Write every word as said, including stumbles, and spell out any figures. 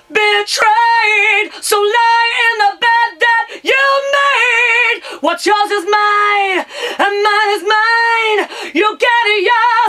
betrayed. So lie in the bed that you made. What's yours is mine, and mine is mine. You get it, yours.